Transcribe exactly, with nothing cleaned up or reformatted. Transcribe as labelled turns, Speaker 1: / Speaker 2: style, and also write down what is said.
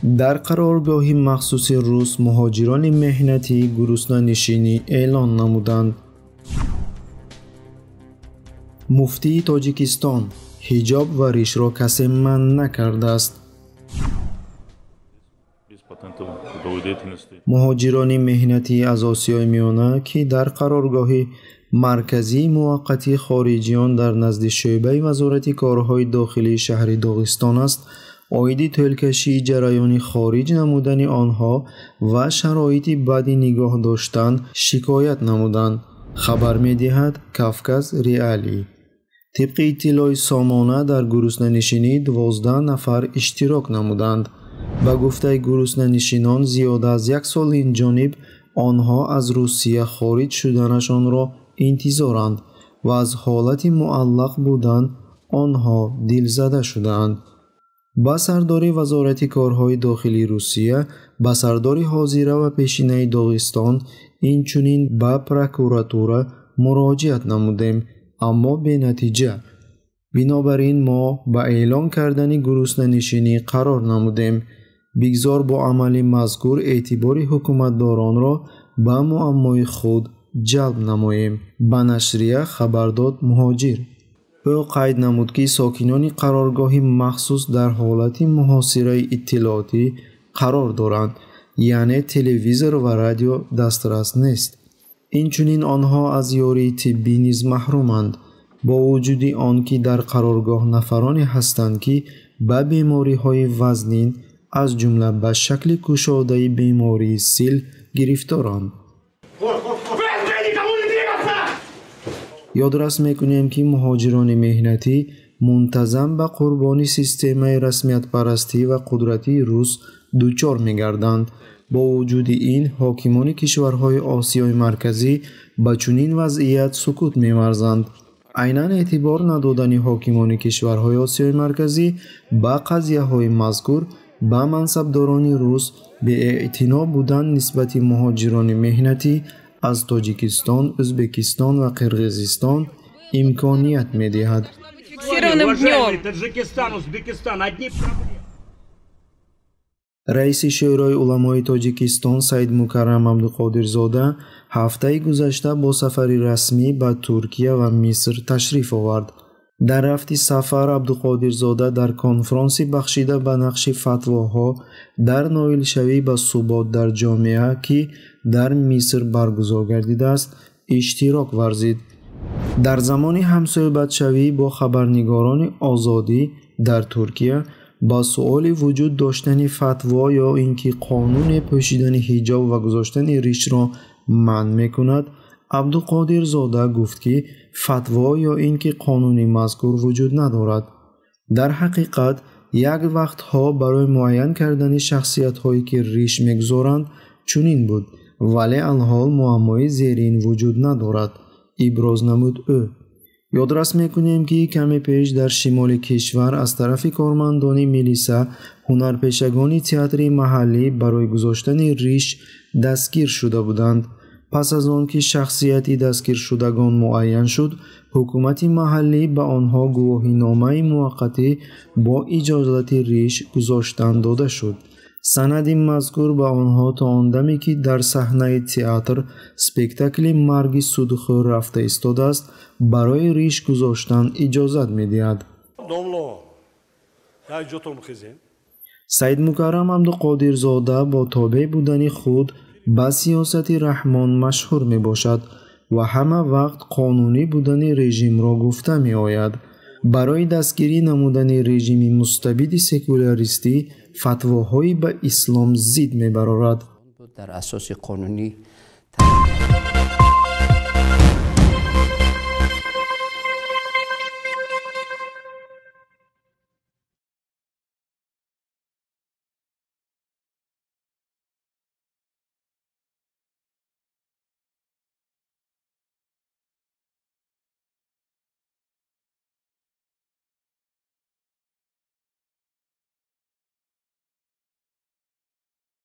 Speaker 1: در قرارگاه مخصوص روس مهاجران مهنتی گرسنه‌نشینی اعلان نمودند. مفتی تاجیکستان: حجاب و ریش را کسی منع نکرده است. مهاجران مهنتی از آسیای میانه که در قرارگاه مرکزی موقتی خارجیان در نزد شعبه وزارت کارهای داخلی شهر داغستان است، عاید طولکشی جریان خارج نمودن آنها و شرایط بدی نگاه داشتن شکایت نمودند. خبر می‌دهد کافکاز ریالی. طبق اطلاع سامانه در گرسنه‌نشینی دوازده نفر اشتراک نمودند. با گفته گرسنه‌نشینان زیاد از یک سال این جانب آنها از روسیه خارج شدنشان را انتظارند و از حالت معلق بودن آنها دلزده شدند. با سردار وزارت کارهای داخلی روسیه، با سردار حاضره و پیشینه داغستان اینچنین با پروکوراتور مراجعت نمودیم، اما به نتیجه. بنابراین ما با اعلان کردن گرسنه‌نشینی قرار نمودیم. بگذار با عمل مذکور اعتبار حکومتداران را به معمای خود جلب نماییم. به نشریه خبر داد مهاجر. او قید نمود که ساکنان قرارگاه مخصوص در حالت محاصره اطلاعاتی قرار دارند، یعنی تلویزیون و رادیو دسترس نیست. اینچنین آنها از یاری طبی نیز محرومند، با وجود آنکه در قرارگاه نفرانی هستند که به بیماری‌های وزنین از جمله به شکل کشاده بیماری سیل گرفتارند. یادرس میکنیم که مهاجران مهنتی منتظم به قربانی سیستم رسمیت پرستی و قدرتی روس دوچار میگردند. با وجود این حاکمان کشورهای آسیای مرکزی به چنین وضعیت سکوت می‌ورزند. عیناً اعتبار ندادن حاکمان کشورهای آسیای مرکزی به قضیه‌های مذکور با منصبداران روس به اعتنا بودن نسبت مهاجران مهنتی از تاجیکستان، ازبکستان و قرقیزستان امکانیت می‌دهد. رئیس شورای علمای تاجیکستان سید مکرم عبدالقادرزاده هفته گذشته با سفری رسمی به ترکیه و مصر تشریف آورد. در رفت سفر عبدالقادرزاده در کنفرانسی بخشیده به نقش فتواها در نایل شوی به ثبات در جامعه که در مصر برگزار گردیده است اشتراک ورزید. در زمان همصحبت شوی با خبرنگاران آزادی در ترکیه با سؤال وجود داشتن فتوا یا اینکه قانون پوشیدن حجاب و گذاشتن ریش را منع میکند، عبدالقادرزاده گفت که فتوا یا اینکه قانون مذکور وجود ندارد. در حقیقت یک وقتها برای معین کردن شخصیت هایی که ریش میگذارند چنین بود، ولی الحال معمای زیرین وجود ندارد، ابراز نمود او. یادرس میکنیم که کمی پیش در شمال کشور از طرف کارمندان میلیسا هنرپیشگان تئاتر محلی برای گذاشتن ریش دستگیر شده بودند. پس از آن که شخصیتی دستگیر شدگان معین شد، حکومت محلی به آنها گواهینامه موقتی با اجازت ریش گذاشتن داده شد. سند مذکور به آنها تا آن دمی که در صحنه تئاتر سپکتاکل مرگ سودخور رفته ایستاده است برای ریش گذاشتن اجازت می‌دهد. سید مکرم عبدالقادرزاده با تابع بودن خود با سیاست رحمان مشهور می باشد و همه وقت قانونی بودن رژیم را گفته می آید. برای دستگیری نمودن رژیم مستبد سکولاریستی فتواهایی به اسلام ضد می برآورد.
Speaker 2: در اساس قانونی